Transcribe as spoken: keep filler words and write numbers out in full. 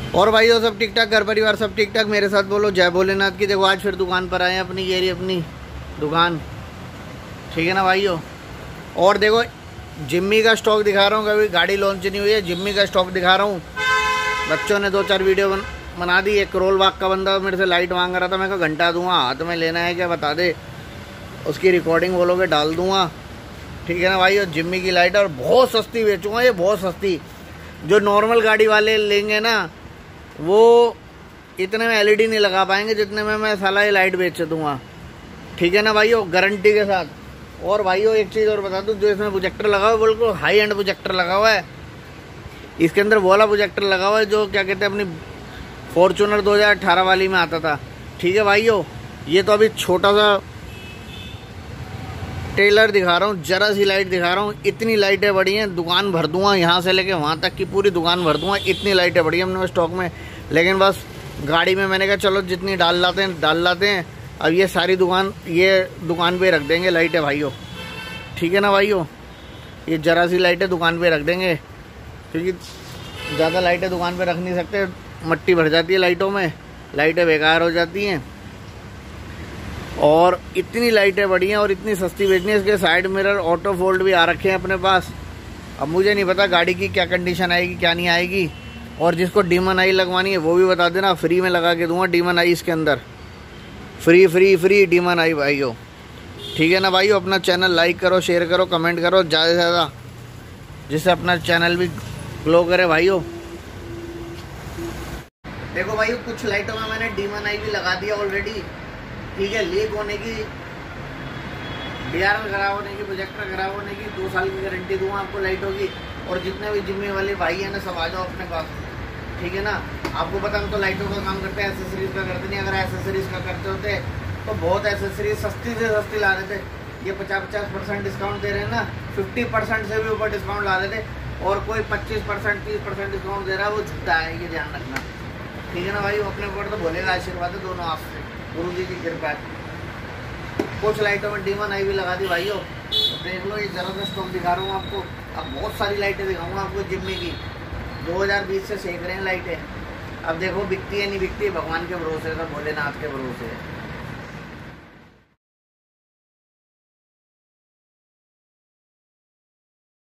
और भाइयों सब ठीक ठाक, घर परिवार सब ठीक ठाक। मेरे साथ बोलो जय भोलेनाथ की। देखो आज फिर दुकान पर आए हैं, अपनी ये रही अपनी दुकान, ठीक है ना भाइयों। और देखो जिम्मी का स्टॉक दिखा रहा हूँ, कभी गाड़ी लॉन्च नहीं हुई है, जिम्मी का स्टॉक दिखा रहा हूँ। बच्चों ने दो चार वीडियो बन, बना दी। एक करोल बाग का बंदा मेरे से लाइट मांग रहा था, मैं कहा घंटा दूंगा, हाथ में लेना है क्या बता दे, उसकी रिकॉर्डिंग बोलोगे डाल दूंगा, ठीक है ना भाई। और जिम्मी की लाइट, और बहुत सस्ती बेचूंगा ये, बहुत सस्ती। जो नॉर्मल गाड़ी वाले लेंगे ना वो इतने में एलईडी नहीं लगा पाएंगे जितने में मैं साला ये लाइट बेच दूंगा, ठीक है ना भाइयों, गारंटी के साथ। और भाइयों एक चीज़ और बता दूं, जो इसमें प्रोजेक्टर लगा हुआ है बिल्कुल हाई एंड प्रोजेक्टर लगा हुआ है। इसके अंदर वो वाला प्रोजेक्टर लगा हुआ है जो क्या कहते हैं अपनी फॉर्चूनर दो हज़ार अठारह वाली में आता था, ठीक है भाइयों। ये तो अभी छोटा सा टेलर दिखा रहा हूँ, जरा सी लाइट दिखा रहा हूँ। इतनी लाइटें बड़ी हैं, दुकान भर दूंगा, यहाँ से लेके वहाँ तक की पूरी दुकान भर दूंगा। इतनी लाइटें बड़ी हैं अपने स्टॉक में, लेकिन बस गाड़ी में मैंने कहा चलो जितनी डाल लाते हैं डाल लाते हैं। अब ये सारी दुकान ये दुकान पे रख देंगे लाइटें भाइयों, ठीक है ना भाइयों। ये जरा सी लाइटें दुकान पे रख देंगे, क्योंकि ज़्यादा लाइटें दुकान पे रख नहीं सकते, मट्टी भर जाती है लाइटों में, लाइटें बेकार हो जाती हैं। और इतनी लाइटें बड़ी हैं और इतनी सस्ती बेचनी है। इसके साइड मिरर ऑटो फोल्ड भी आ रखे हैं अपने पास। अब मुझे नहीं पता गाड़ी की क्या कंडीशन आएगी क्या नहीं आएगी। और जिसको डीमन आई लगवानी है वो भी बता देना, फ्री में लगा के दूंगा डीमन आई इसके अंदर, free free free demon eye भाइयों, ठीक है ना भाइयों। अपना चैनल लाइक करो, शेयर करो, कमेंट करो ज़्यादा से ज़्यादा, जिससे अपना चैनल भी ग्लो करे भाइयों। देखो भाइयों कुछ लाइटों में मैंने डीमन आई भी लगा दिया ऑलरेडी, ठीक है। लीक होने की, डीआरएल खराब होने की, प्रोजेक्टर खराब होने की दो साल की गारंटी दूंगा आपको लाइटों की। और जितने भी जिम्मे वाले भाई हैं ना सब आ जाओ अपने पास, ठीक है ना। आपको पता हम तो लाइटों का काम करते हैं, एसेसरीज का करते नहीं। अगर एसेसरीज का करते होते तो बहुत एसेसरीज सस्ती से सस्ती ला रहे थे। ये पचास पचास परसेंट डिस्काउंट दे रहे हैं ना, फिफ्टी परसेंट से भी ऊपर डिस्काउंट ला रहे थे। और कोई पच्चीस परसेंट तीस परसेंट डिस्काउंट दे रहा है, वो झूठा है, ये ध्यान रखना, ठीक है ना भाई। अपने ऊपर तो बोलेगा आशीर्वाद है दोनों आपसे, गुरु जी की कृपा है। कुछ लाइटों में डीमन आई भी लगा दी भाइयों, तो देख लो। ये ज़बरदस्त स्टॉक दिखा रहा हूँ आपको। अब बहुत सारी लाइटें दिखाऊंगा आपको जिम्मी की, दो हज़ार बीस से सेक रहे हैं लाइटें। अब देखो बिकती है नहीं बिकती है, भगवान के भरोसे है, भोलेनाथ के भरोसे है।